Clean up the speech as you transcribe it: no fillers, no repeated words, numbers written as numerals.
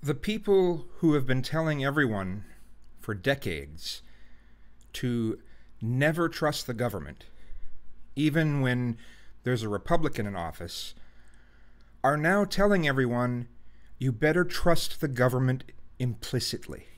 The people who have been telling everyone for decades to never trust the government, even when there's a Republican in office, are now telling everyone you better trust the government implicitly.